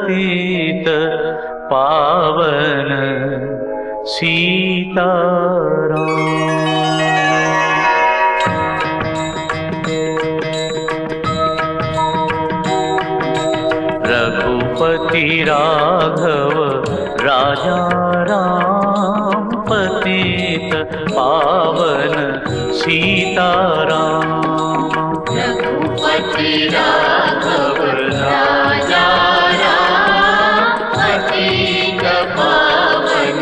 पतित पावन सीताराम। रघुपति राघव राजा राम, पतित पावन सीताराम। रघुपति राघव राजा राम, पतित पावन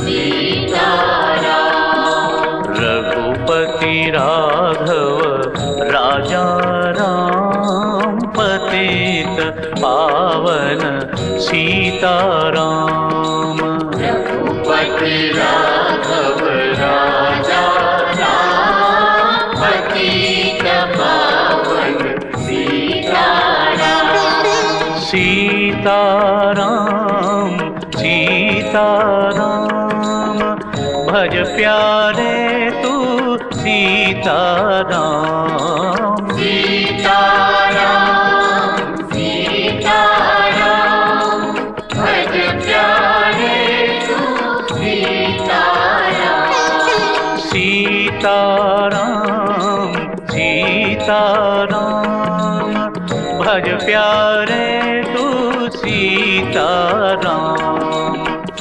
सीताराम। रघुपति राघव राजा राम, पतित पावन सीताराम। रघुपति राघव राजा राम, पतित पावन सीताराम। सीताराम सीताराम, भज प्यारे तू सीताराम। सीताराम सीताराम, भज प्यारे तू सीताराम। सीताराम सीताराम, भज प्यारे तू सीताराम।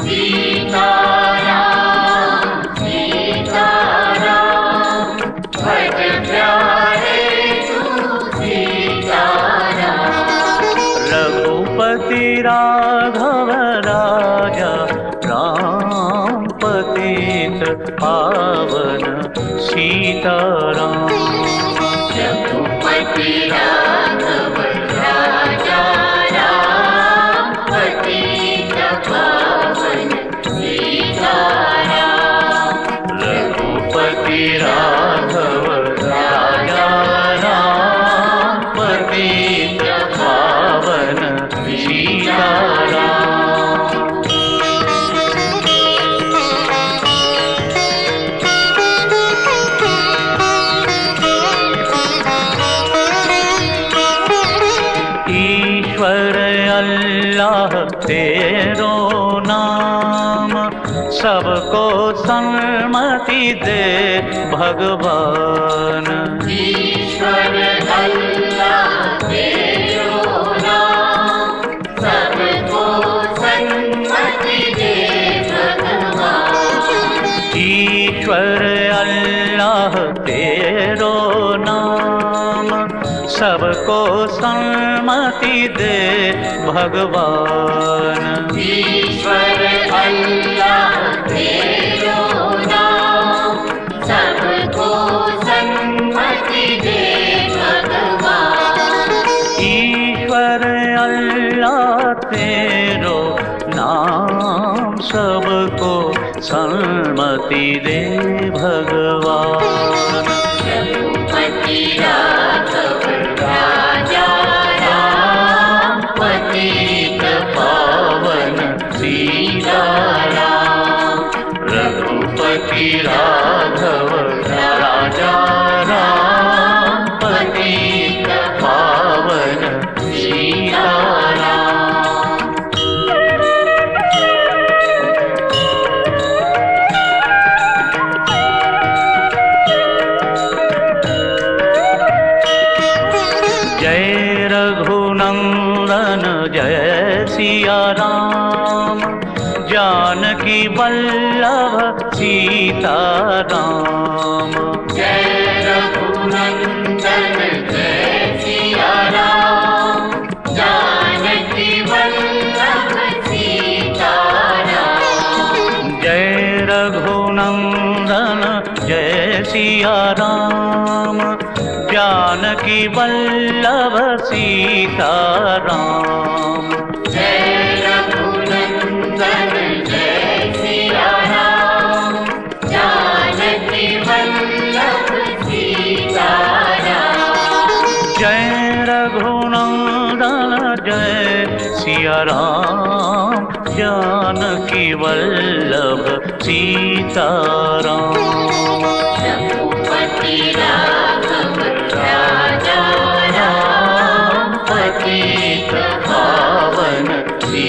सीताराम सीताराम, भज प्यारे तू सीताराम। रघुपति राघव राजा राम, पतित पावन सीताराम। रघुपति राघव राजा राम, पतित पावन सीताराम। रघुपति राघव राजा राम, पतित पावन सीताराम। ईश्वर अल्लाह तेरो नाम, सबको सन्मति दे भगवान। ईश्वर अल्लाह तेरो नाम, सबको सन्मति दे भगवान। ईश्वर अल्लाह तेरो नाम, सबको सन्मति दे भगवान। ईश्वर अल्लाह तेरो नाम, सबको सन्मति दे भगवान। ईश्वर अल्लाह तेरो नाम, सबको सन्मति दे भगवान। रघुपति राघव राजा राम, पतित पावन सीताराम। रघुपति राघव राजा राम, पतित पावन सीताराम। जय रघुनंदन जय सिया राम, जानकी वल्लभ सीताराम। जय रघुनंदन जय सिया राम, जानकी वल्लभ सीताराम। जय रघुनंदन जय सिया राम, जानकी वल्लभ सीताराम। जय रघुनंदन जय सिया राम, जानकी वल्लभ सीताराम। जय रघुनंदन जय सिया राम, जानकी वल्लभ सीताराम। रघुपति राघव राजा राम, पतित पावन सीताराम।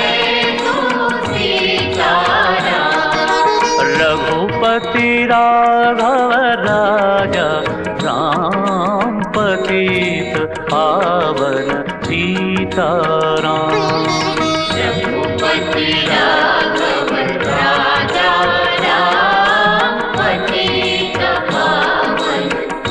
रघुपति राघव राजा राम पतित पावन सीताराम। रघुपति राघव राजा राम पतित पावन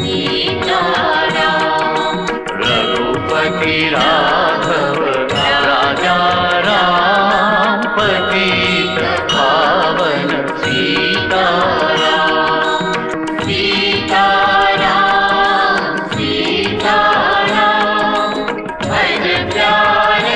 सीताराम। रघुपति राघव राजा राम पतित पावन सीताराम। सीताराम सीताराम भज प्यारे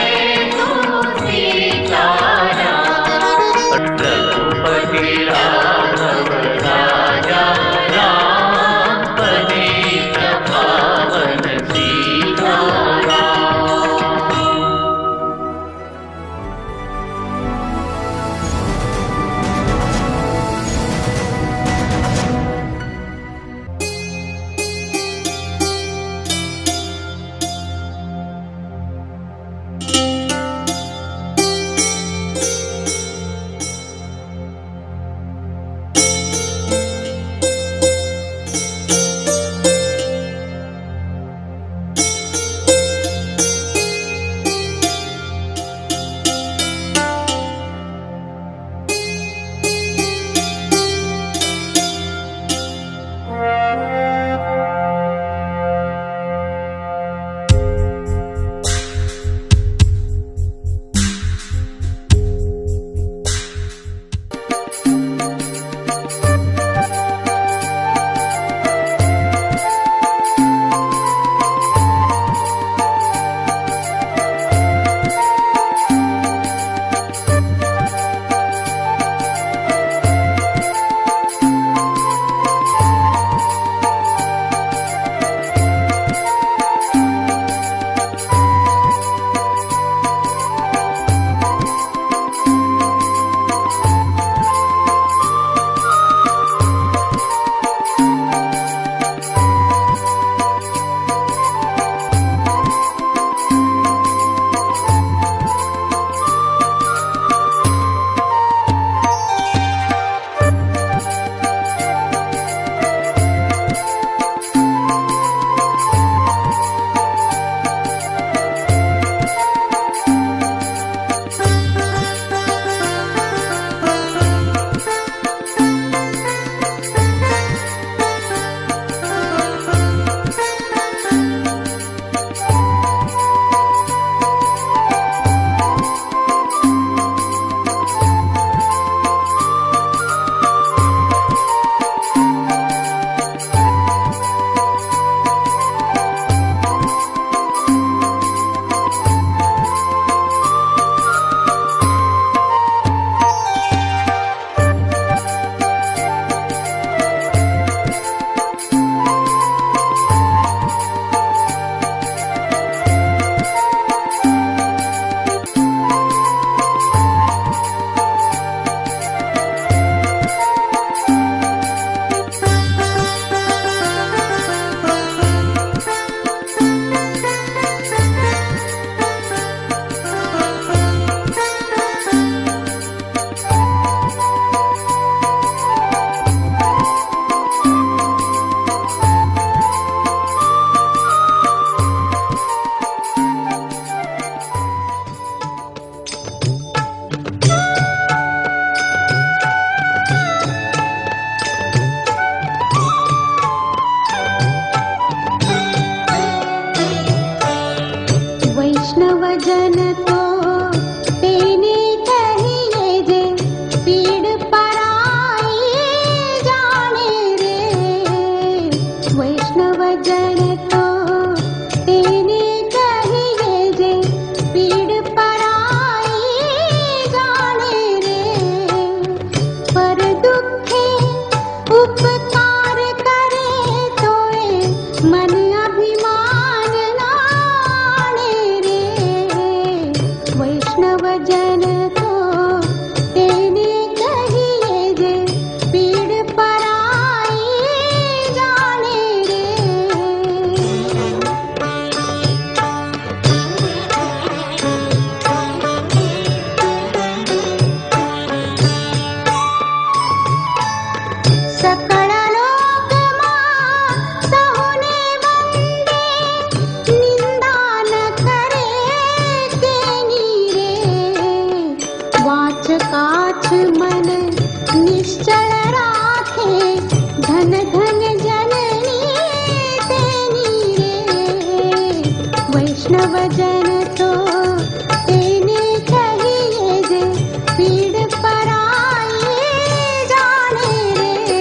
वैष्णव जन तो तेने कहिए जे पीड़ पराई जाने रे।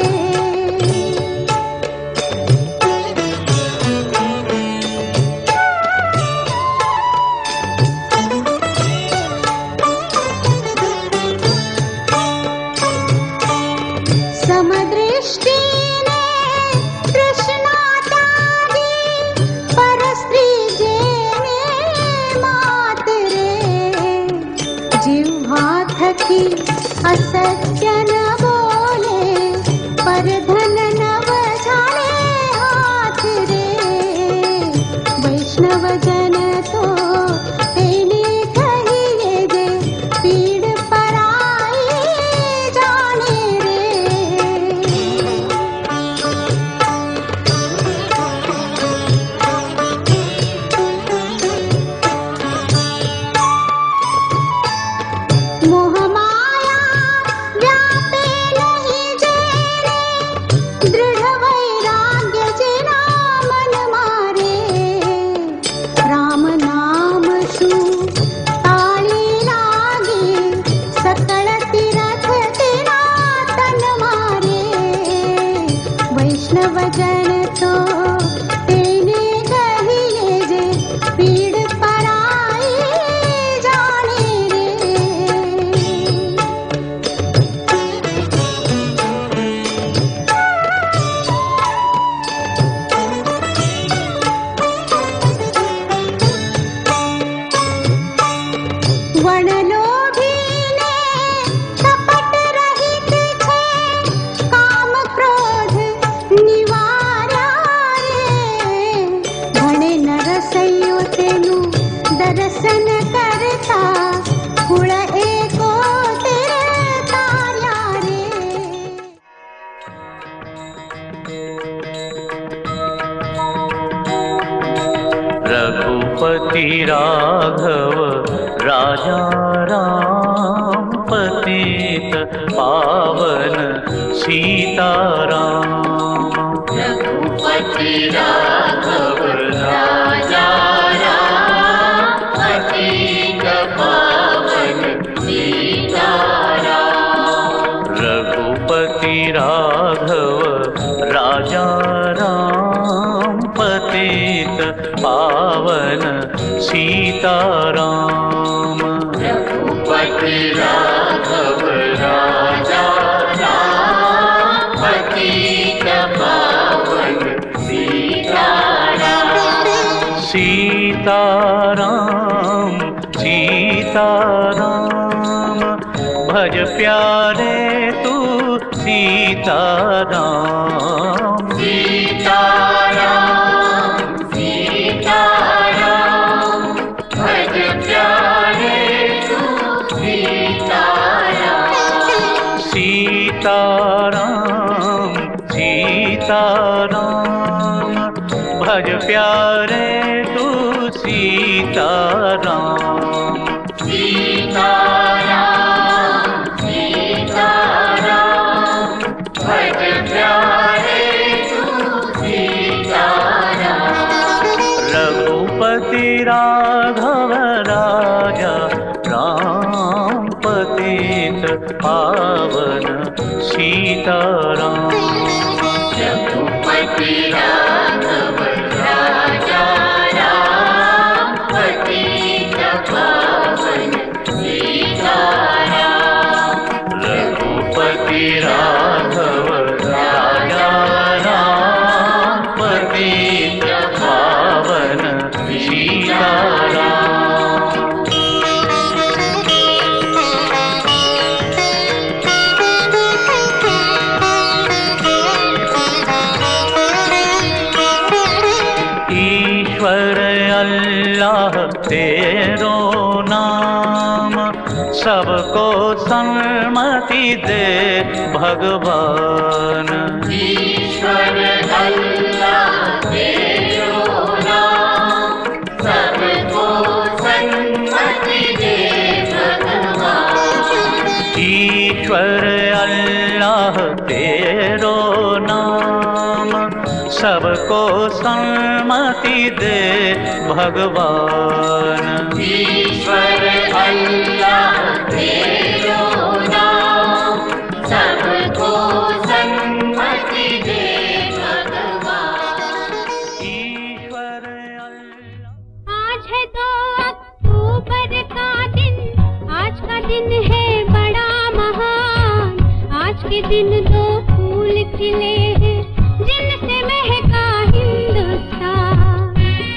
समदृष्टि ने तृष्णा त्यागी परस्त्री जेने मात रे। जिह्वा थकी असत्य न बोले पर धन नव झाले हाथ रे। वैष्णव जन तो तेने कहिए जे पीड़ पराई जाने रे। मोह माया व्यापे नहीं जेने दृढ़ वैराग्य जिना मन मारे। राम नाम शू ताली लागे सकल तीरथ तेरा तन मारे। वैष्णव जन तो तेने कहिए जे पीड़ पराई जाने रे। वनलोभी ने कपट रहित छे काम क्रोध निवार्या रे। घणे नरसैयो तेनु दर्शन करता कुळ एको तेरे तार्या रे। रघुपति राघव राजा राम पतित पावन सीताराम। रघुपति राघव राजा राम पतित पावन सीताराम। रघुपति राघव राजा राम पतित पावन सीताराम। रघुपति राघव राजा राम पतित पावन सीताराम। सीताराम सीताराम भज प्यारे तू सीताराम। सीताराम सीताराम भज प्यारे तू सीताराम। सीताराम सीताराम भज प्यारे तू सीताराम। सीताराम सीताराम भज प्यारे तू सीताराम। रघुपति राघव राजा राम पतित पावन सीताराम। रघुपति राघव राजा राम पतित पावन सीताराम। रघुपति राघव राजा राम पतित पावन सीताराम। ईश्वर अल्लाह तेरो नाम सबको सन्मति दे भगवान। ईश्वर अल्लाह तेरो नाम सबको सन्मति दे भगवान। ईश्वर अल्लाह तेरो नाम सबको सन्मति दे भगवान। ईश्वर अल्लाह तेरो नाम, सबको सन्मति दे भगवान। ईश्वर अल्लाह। आज है 2 अक्टूबर का दिन, आज का दिन है बड़ा महान। आज के दिन 2 फूल खिले हैं जिनसे महका हिंदुस्तान।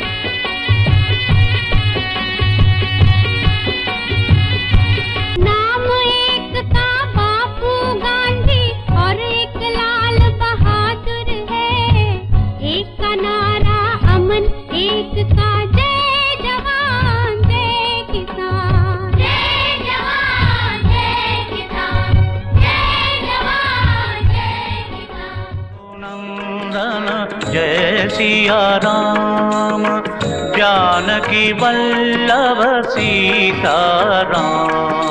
नाम एक का बापू गांधी और एक लाल बहादुर है। एक का नारा अमन, एक का जय जवान जय किसान। जय जवान जय किसान, जय जवान जय किसान। नंदन जय सिया राम, जानकी वल्लभ सीता राम।